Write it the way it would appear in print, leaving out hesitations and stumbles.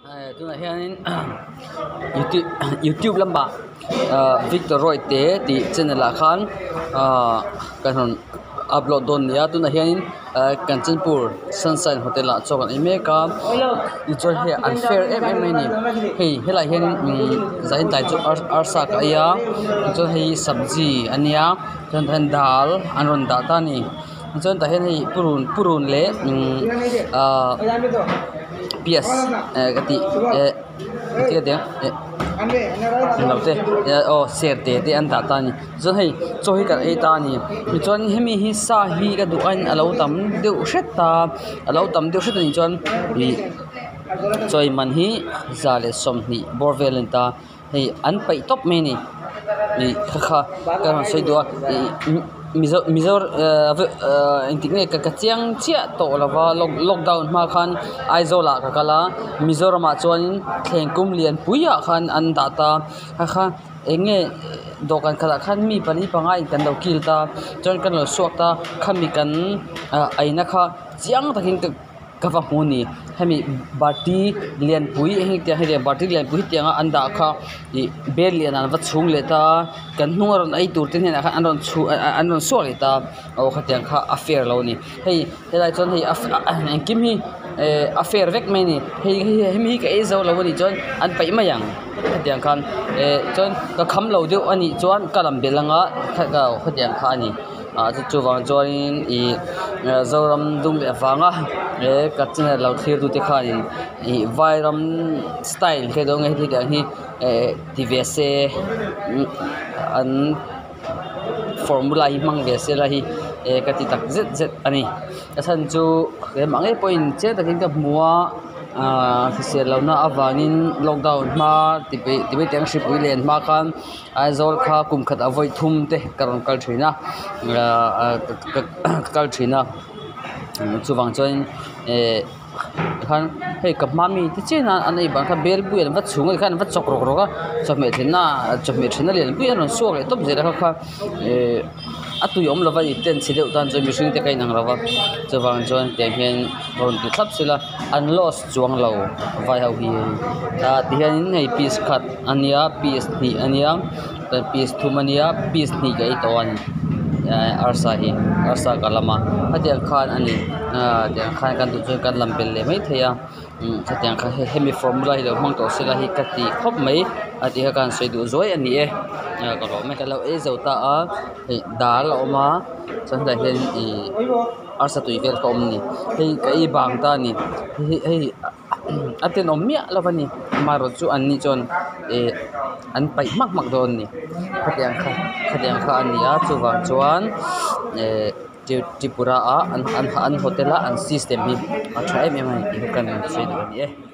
tuna hianin YouTube lamba Victor Roy te ti channel a khan kan hon upload don nia tuna hianin Kanchanpur Sunshine Hotel a chokan imeka ichon he unfair ni hei helai hianin zain tai chu arsa ka ya ichon hei sabji ania chon than dal anron da ta ni chon ta hian hei purun le PS kati cái tiếng lâu thế share te an ta ni cho hay cho hi cái ta ni mi chon hemi hi sa hi ka du an alo tam deu shet ta alo tam deu shet ni chon hi choi man hi zale som ni borvel ta hei an pai top me ni kha ka sei do Mizor intikne ka chiang chia to lawa lockdown ma khan aizola ka kala Mizoram a chuanin thlengkum lian puya khan an data kha enge dokan khala khan mi pani pangai kan lo kilta chon kan lo suakta khami kan aina kha chiang takin kawa huni hemi bati lian pui hi te he bati lian pui tianga anda kha I bel lian an wa chung leta kan nuaron ai tur ten hena kha anon so leta o kha tiang kha affair lo ni hei helai chon hei kim hi affair vek me ni hemi ka e zo lo ni chon an pai ma yang kha tiang khan chon ka kham lo deu ani chuan kalam belanga kha ka kha tiang kha ani chu wang join I zoram dum le wanga ka china lo thir du te khan I vairam style ke dong he ti hi tvc an formula hi mang ve se la hi ka ti tak z ani ka san chu ke mangai point che takin ka muwa se lo na awangin lockdown ma tipe teng ship wilen ma khan aizol kha kum khat avoi thum te karon kal thina chuwang choin khan hei ka mami ti chena anei ban kha bel buel va chunga khan va chok rok roka chome thina len buel non suak le top zera kha atu yom lova I ten chile utan choi mishing te kai nang rawa chuwang chon te hian ron ti thlap sila an loss chuang lo vai hau hi ti hian nei piece khat ania piece ni ania piece thumania piece ni kai to an arsa kalama hatiang khan ani tiang khan kan tu kan lambel le mai theya hatiang kha hemi formula hi lo mang to sila hi kati khop mai ati ha kan sei du zoi ani ka lo me ka lo e zota a dal oma chan da hen I arsa tu vel kom ni hei kai bang ta ni hei aten omia lovani maro chu anni chon an pai mak don ni khatiang kha ani a chuwang chuan Tripura an hotela an system hi a try me mai kan sei do ni